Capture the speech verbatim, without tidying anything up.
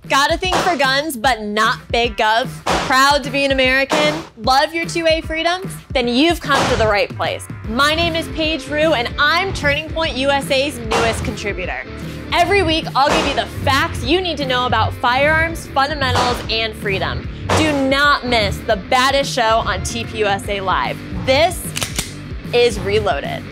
Got a thing for guns, but not big gov? Proud to be an American? Love your two A freedoms? Then you've come to the right place. My name is Paige Roux, and I'm Turning Point U S A's newest contributor. Every week, I'll give you the facts you need to know about firearms, fundamentals, and freedom. Do not miss the baddest show on T P U S A Live. This is Reloaded.